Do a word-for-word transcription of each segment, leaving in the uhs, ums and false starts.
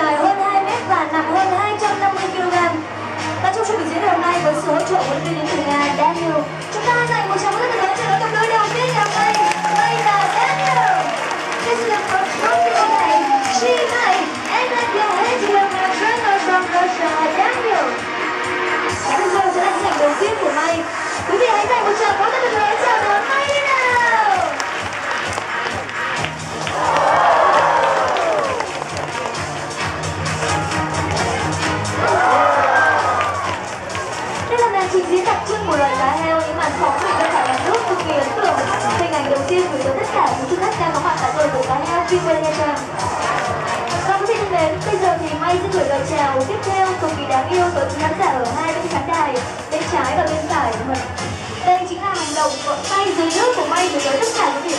dài hơn hai mét và nặng hơn hai trăm năm mươi ki lô gam. Và trong show biểu diễn ngày hôm nay với sự hỗ trợ của huấn luyện viên từ Nga Daniel, chúng ta dành một tràng pháo tay thật lớn cho đội cặp đôi đầu tiên ngày hôm nay, May và Daniel. This is the first trophy of the night. She, May, and let your hands together for a trainer from Russia, Daniel. Và bây giờ sẽ là hình ảnh đầu tiên của May. Quý vị hãy dành một tràng pháo tay thật lớn chào đón May đi nào. Đây là màn trình diễn đặc trưng của loài cá heo, những màn phóng hình ra khỏi mặt nước cực kỳ ấn tượng. Hình ảnh đầu tiên gửi tới tất cả những du khách đang có mặt tại bờ của cá heo Freeway Nha Trang. Và quý vị thân mến, bây giờ thì May sẽ gửi lời chào tiếp theo cực kỳ đáng yêu tới khán giả ở hai bên khán đài, bên trái và bên phải của mình. Đây chính là hành động vỗ tay dưới nước của May gửi tới tất cả quý vị.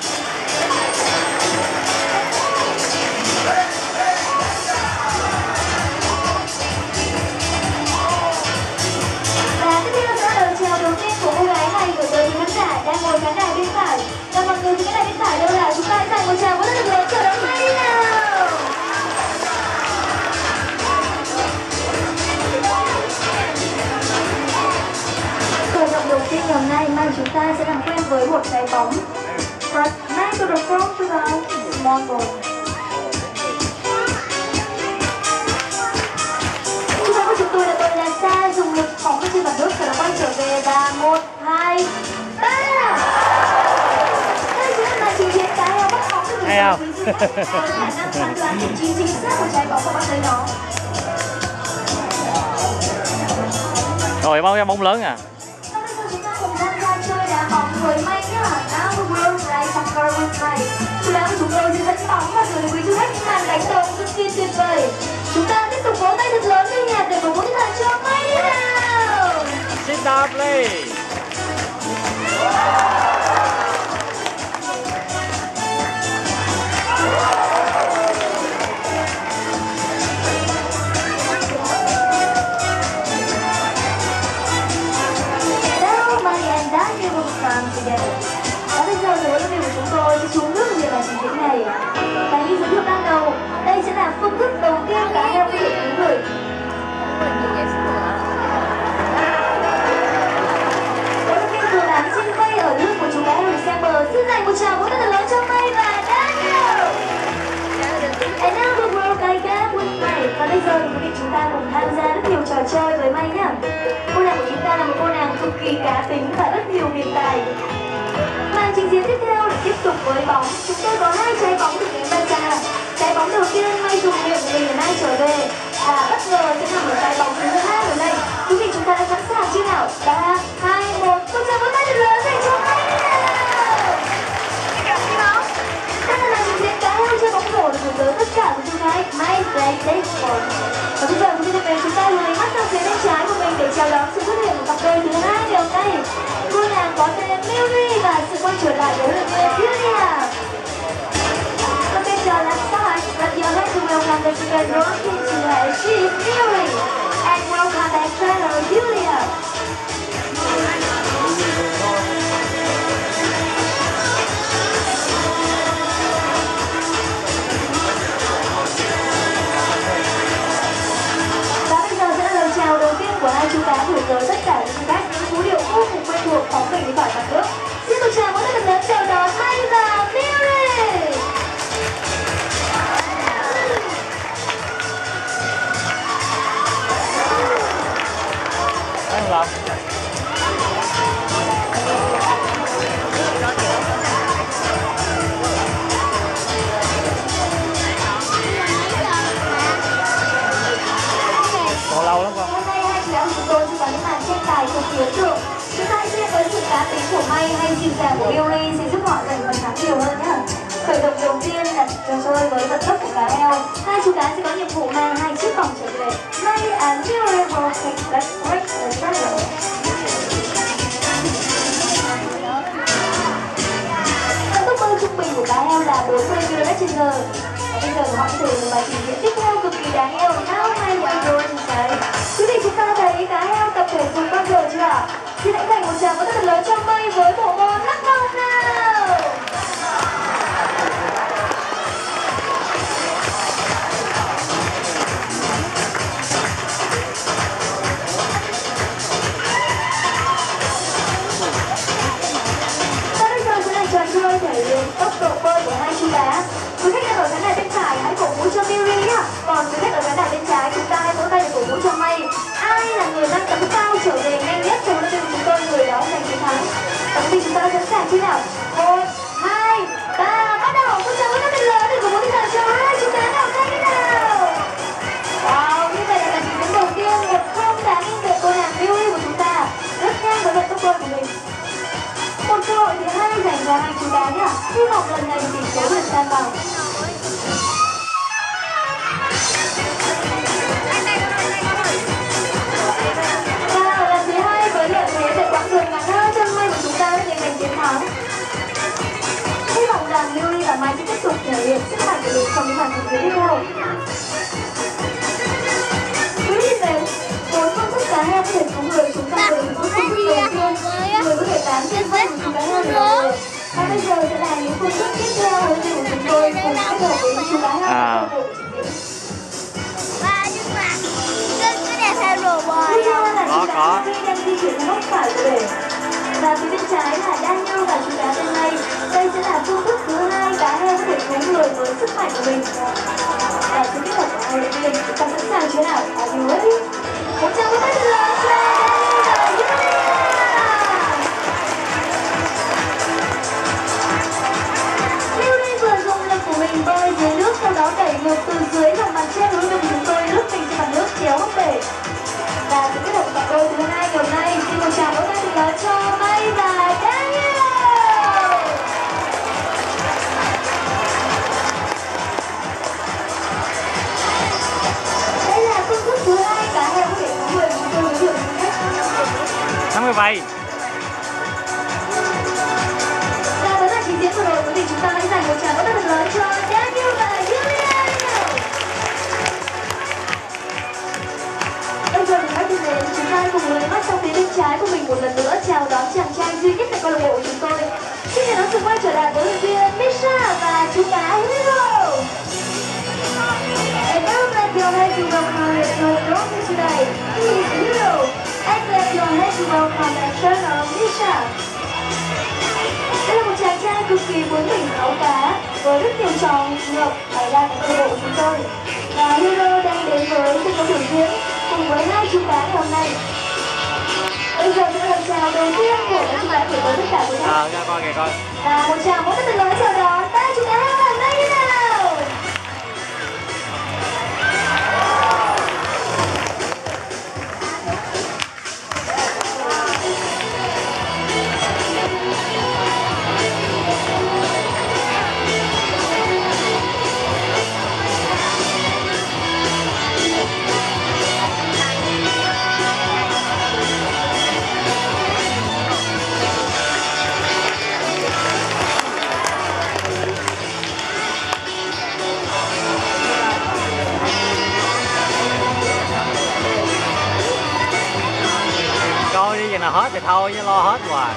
Và tiếp theo sẽ là lời chào đầu tiên của cô gái này gửi tới khán giả đang ngồi khán đài bên phải. Và mọi người khán đài bên phải đâu là chúng ta hãy dành một tràng rất là lớn chào đón May đi nào. Khởi động đầu tiên ngày hôm nay, May chúng ta sẽ làm quen với một trái bóng. Right, May to the front to the small ball. Chú gái của chúng tôi là tôi là xa dùng lực phóng lên trên mặt nước và quay trở về và một, hai, ba. Đây chính là màn trình diễn cá heo bắt bóng từ hay không? khả năng phán đoán vị trí chính xác của trái bóng và bắt lấy nó. Rồi bao cái bóng lớn à? Và bây giờ chúng ta cùng tham gia chơi đá bóng với May nhá. Now the world like soccer with May. Chủ đạo của chúng tôi sẽ dẫn bóng và gửi đến quý du khách những màn đánh đầu cực kỳ tuyệt vời. Chúng ta tiếp tục vỗ tay thật lớn lên nhạc để cổ vũ tinh thần cho May đi nào. Sit down, please. Và bây giờ thì huấn luyện viên của chúng tôi sẽ xuống nước về bài trình diễn này. Và như giới thiệu ban đầu, đây sẽ là phương thức đầu tiên cá heo có thể cứu người. Huấn luyện viên vừa bám trên cây ở lưng của chú cá heo xem bờ. Xin dành một tràng vỗ tay thật lớn cho May và Daniel. And now the world guy gap with May. Và bây giờ thì quý vị chúng ta cùng tham gia rất nhiều trò chơi với May nhá. Cô nàng của chúng ta là một cô nàng cực kỳ cá tính và rất nhiều biệt tài. Màn trình diễn tiếp theo để tiếp tục với bóng. Chúng tôi có hai trái bóng từ ném ra xa. Trái bóng đầu tiên May dùng miệng của mình để May trở về. Và bất ngờ sẽ nằm ở trái bóng thứ hai ở đây. Quý vị chúng ta đã sẵn sàng chưa nào? Ba, hai, một. Tôi chào vỗ tay thật lớn dành cho May nào. Đây là màn trình diễn cá heo chơi bóng rổ được gửi tới tất cả các chú gái May play baseball. Và bây giờ quý vị thân mến, chúng ta hướng ánh mắt sang phía bên trái của mình để chào đón sự xuất hiện của cặp đôi thứ hai ngày hôm nay. Cô nàng có tên Miri và sự quay trở lại của huấn luyện viên Julia. Và bây giờ là start. Let your head to welcome the second round into her. She is Miri. And welcome back trainer Julia. Chào đầu tiên của hai chú cá gửi tới tất cả những khách những cú điệu vô cùng quen thuộc phóng mình đi khỏi mặt nước. Xin một chào vỗ tay thật lớn chào đón May và Miri. Anh làm. Còn lâu lắm không? Hôm nay hai chị em chúng tôi sẽ có những màn tranh tài cực kỳ ấn tượng. Chúng ta hãy xem với sự cá tính của May hay dịu dàng của Miri sẽ giúp họ giành phần thắng nhiều hơn nhé. Khởi động đầu tiên là trò chơi với vận tốc của cá heo. Hai chú cá sẽ có nhiệm vụ mang hai chiếc vòng trở về. May and Miri will take that break the treasure. Vận tốc bơi trung bình của cá heo là bốn mươi ki lô mét trên giờ. Bây giờ họ sẽ thử một bài trình diễn tiếp theo cực kỳ đáng yêu. Now May will go inside. Quý vị chúng ta thấy cá heo tập thể dục bao giờ chưa ạ? Xin hãy dành một tràng vỗ tay thật lớn cho May với bộ môn lắc vòng nào. ta đã sẵn sàng chưa nào? Một, hai, ba, bắt đầu. Một tràng vỗ tay thật lớn để cùng với dành cho hai chú cá nào tay nào. Wow, như vậy là màn trình diễn đầu tiên một không đã nghiêng về cô nàng Yuri của chúng ta. Rất nhanh với vận tốc đôi của mình. Một cơ hội thứ hai dành cho hai chú cá nhá. Hy vọng lần này tỷ số được san bằng. Và ở lần thứ hai với lợi thế về quãng đường ngắn hơn chân mây của chúng ta đã giành giành chiến thắng. Hy vọng rằng Yuri và Mai sẽ tiếp tục thể hiện sức mạnh của mình trong những màn trình diễn tiếp theo. Quý vị thấy, bốn phương thức cá heo có thể cứu người chúng ta với những phương thức đầu tiên. Người có thể tán trên vai của chúng cá heo rồi. Và bây giờ sẽ là những phương thức tiếp theo với của chúng tôi cùng kết hợp với chú cá heo. À. Có, có. Đang di chuyển sang góc phải của bể. Và phía bên trái là Daniel và chú cá tên May. Đây sẽ là phương thức thứ hai cá heo có thể cứu người với sức mạnh của mình. Và sự kết hợp của hai đội viên, chúng ta sẵn sàng chưa nào? Are you ready? Một tràng vỗ tay thật lớn cho Daniel và Yulia. Yuri vừa dùng lực của mình bơi dưới nước, sau đó đẩy ngược từ dưới lòng bàn chân của chúng tôi lướt mình trên mặt nước kéo góc bể. Và sự kết hợp cặp đôi thứ hai ngày hôm nay, xin một tràng vỗ tay thật lớn cho May và Daniel. Đây là phương thức thứ hai cá heo có thể cứu người chúng tôi với điều này. năm mươi bảy. Và với màn trình diễn vừa rồi, quý vị chúng ta hãy dành một tràng vỗ tay thật lớn cho Daniel và Yulia. Bây giờ thì hãy đi đến chúng ta cùng người mắt sang phía bên trái của mình một lần nữa chào đón chàng trai duy nhất tại câu lạc bộ của chúng tôi. Xin chào đón sự quay trở lại với huấn luyện viên Misha và chú cá Hero. And now let your head to welcome your daughter today. He is Hero. And let your head to welcome the trainer Misha. Đây là một chàng trai cực kỳ cuốn mình áo cá với rất nhiều trò ngược bày ra tại câu lạc bộ của chúng tôi. Và Hero đang đến với sân khấu biểu diễn cùng với hai chú cá ngày hôm nay. Bây giờ sẽ là chào đầu tiên của các chú cá gửi tới tất cả quý khách. À, ra coi kìa coi. Và một chào vỗ tay thật lớn chào đón ba chú cá heo hôm nay như nào. Coi đi, giờ nào hết thì thôi chứ lo hết hoài.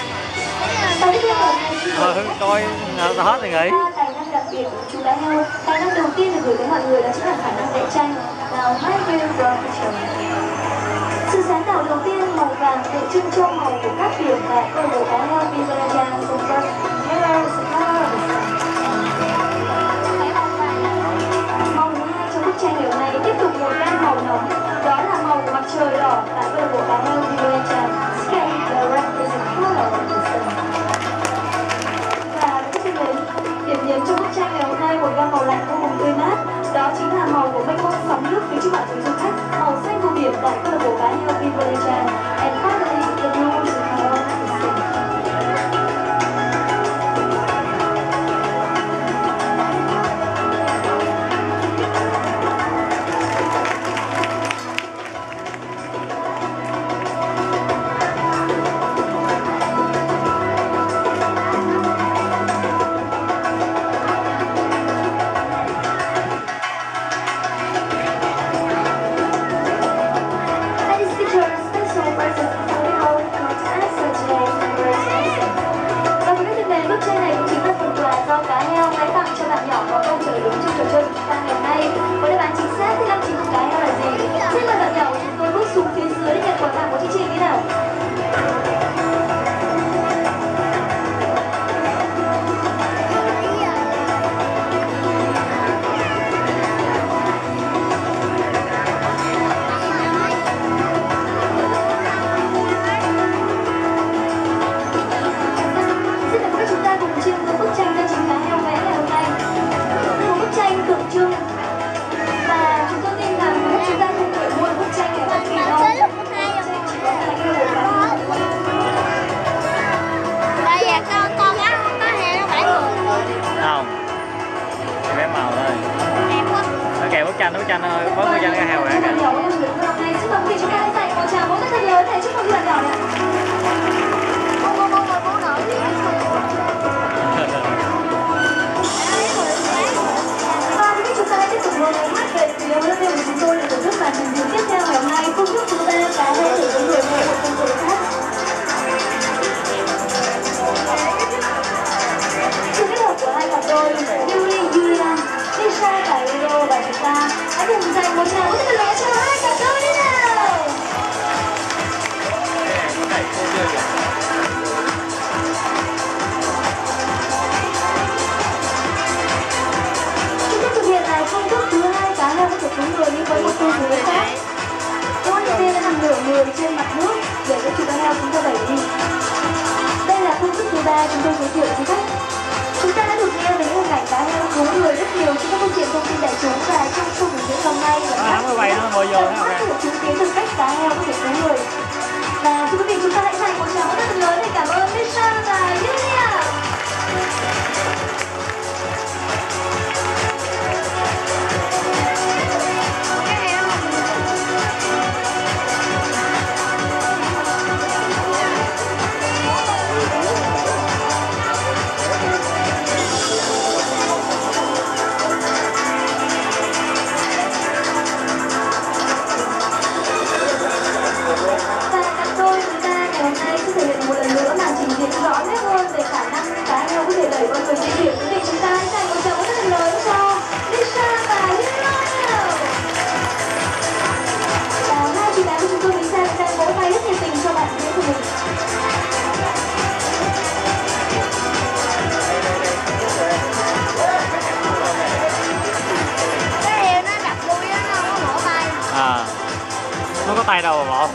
Thôi coi nào hết thì nghỉ. Tài năng đặc biệt của chú cá heo, tài năng đầu tiên được gửi tới mọi người đó chính là khả năng vẽ tranh. Nào hai view của thị trường. Sự sáng tạo đầu tiên màu vàng tượng trưng cho màu của các điểm tại câu lạc bộ cá heo Vivarajan Super Heroes Colors. Màu thứ hai trong bức tranh điều này tiếp tục một gam màu nóng, đó là màu của mặt trời đỏ tại câu lạc bộ cá heo Vivarajan. Sky the red is the color of the sun. Và các bạn thấy điểm nhấn trong bức tranh ngày hôm nay một gam màu lạnh vô cùng tươi mát, đó chính là màu của mênh mông sóng nước phía trước mặt của du khách, màu xanh của biển tại câu lạc bộ cá heo Vivarajan. And finally, the blue is the color of the sea. có người dân heo hả? Xin mời quý vị chúng ta hãy dành một tràng vỗ tay thật lớn để chúc mừng bạn nhỏ ạ. Và quý vị chúng ta hãy tiếp tục ngồi hát về phía huấn luyện viên của chúng tôi để tổ chức màn trình diễn tiếp theo ngày hôm nay. Phương thức chúng ta cá heo để với người một công cụ khác. Sự kết hợp của hai cặp đôi Yuri, Julian, Lisa và Leo và chúng ta hãy cùng dành một tràng vỗ tay thật lớn cho hai cặp đôi đi nào. Chúng ta thực hiện lại công thức thứ hai cá heo có thể cứng người nhưng với một tư thế khác. Các huấn luyện viên đã nằm nửa người trên mặt nước để cho chú cá heo chúng ta đẩy đi. Đây là phương thức thứ ba chúng tôi giới thiệu cho khách. Chúng ta đã được nghe về những hình ảnh cá heo cứng người rất nhiều trên các phương tiện thông tin đại chúng và trong show biểu diễn hôm nay và các bạn có thể chứng kiến được cách cá heo có thể cứng người. Và thưa quý vị, chúng ta hãy dành một tràng vỗ tay thật lớn để cảm ơn Lisa và Julia. Rõ nét hơn về khả năng cá heo có thể đẩy con người trên biển. Quý vị chúng ta hãy dành một tràng vỗ tay thật lớn cho Lisa và Julia. Và hai chị gái của chúng tôi Lisa đang vỗ tay rất nhiệt tình cho bạn diễn của mình. Cái heo nó đập đuôi đó, nó không có tay. À, nó có tay đâu mà bỏ.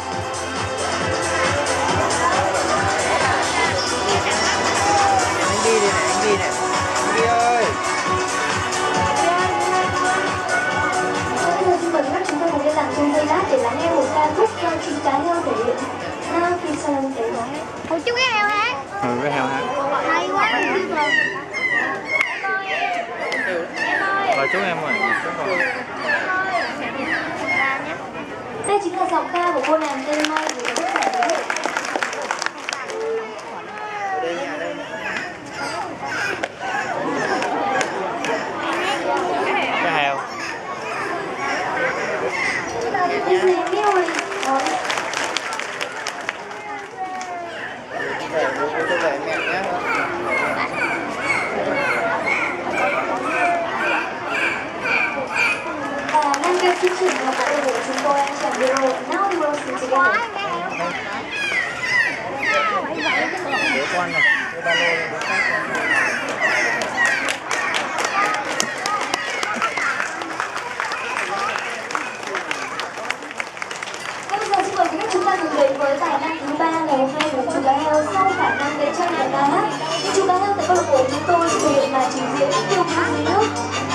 Đi đi này, anh đi này. Đi ơi. Bây giờ xin mời các chúng ta cùng yên lặng trong giây lát để lắng nghe một ca khúc do chú cá heo thể hiện. Now khi sơn thể hiện. Ủa chú cái heo hát. Ừ, cái heo hát. Hay quá. Và chú em ơi. Đây chính là giọng ca của cô nàng tên Mai của các bạn thể hiện. Đây nhà đây. Cái heo. This is Mary. Về bố cho về mẹ nhé. Và năm ca chương trình là của đội của chúng tôi anh chàng Hero. Now we will sing together. Để con này, cái ba lô này để khác con. Bây giờ xin mời quý vị chúng ta cùng đến với tài năng thứ ba ngày hôm nay của chú cá heo sau khả năng để cho nhà ca hát. Những chú cá heo tại câu lạc bộ chúng tôi sẽ thể hiện là trình diễn tiêu biểu dưới nước.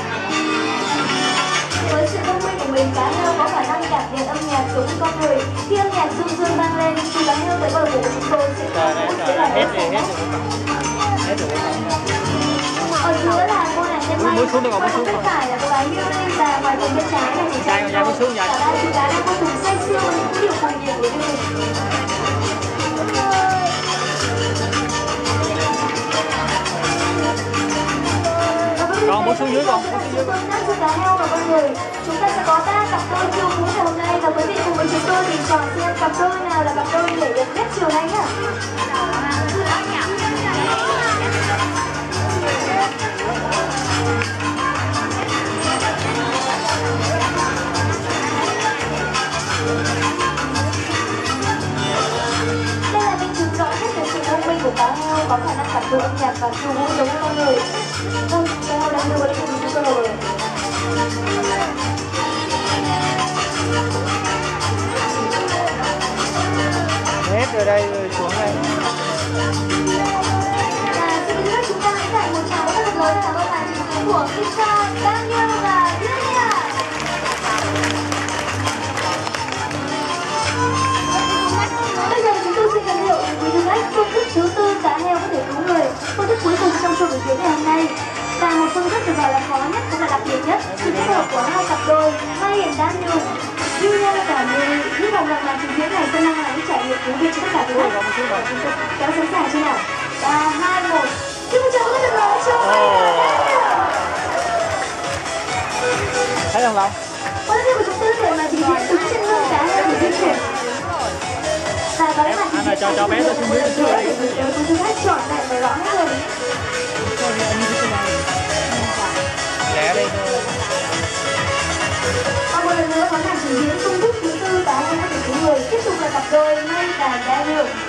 Với sự thông minh của mình, cá heo có khả năng cảm nhận âm nhạc giống như con người. Khi âm nhạc dương dương vang lên, chú cá heo tại câu lạc bộ của chúng tôi sẽ Trời ơi, trời ơi, hết rồi, hết rồi. Hết rồi. Ở giữa là cô nàng Nhân May, Muốn xuống được không? Muốn xuống bên không? phải là cô gái Yuri và ngoài phía bên trái là chị Trai con trai muốn xuống vậy? Cả ba chú gái đang vô cùng say sưa với những điều cuồng nhiệt của Yuri. Con muốn xuống dưới không? Muốn xuống dưới không? Chúng ta heo và con người. Chúng ta sẽ có ba cặp đôi siêu phú ngày hôm nay và quý vị cùng với chúng tôi tìm chọn xem cặp đôi nào là cặp đôi để đẹp nhất chiều nay nhá. Đây là minh chứng rõ nhất về sự thông minh của cá heo, có khả năng cảm thụ âm nhạc và siêu phú giống như con người. Vâng, cá heo đang đưa vào chương trình chúng tôi rồi. Hết rồi đây, rồi xuống đây. Và xin kính chúng ta hãy dành một tràng rất lớn cảm ơn màn trình diễn của Lisa, Daniel và Julia. Bây giờ chúng tôi xin giới thiệu đến quý du khách phương thức thứ tư cá heo có thể cứu người, phương thức cuối cùng trong show biểu diễn ngày hôm nay. Và một phương thức được gọi là khó nhất cũng là đặc biệt nhất, sự kết hợp của hai cặp đôi May and Daniel. Julia và cả người hy vọng rằng là trình diễn này sẽ mang lại những trải nghiệm thú vị cho tất cả quý khách. Kéo sẵn sàng chưa nào? Ba, hai, một. Xin chào các bạn lớn cho May. Thấy không Long? Huấn luyện của chúng tôi thể mà trình diễn đúng trên lưng cá hay là di chuyển. Và có lẽ là trình diễn cho cho bé tôi xin biết để cô du khách chọn lại và rõ hết rồi. Lẹ đi. Và một lần nữa có màn trình diễn công thức thứ tư tại hai mươi chín người tiếp tục là cặp đôi May và Daniel.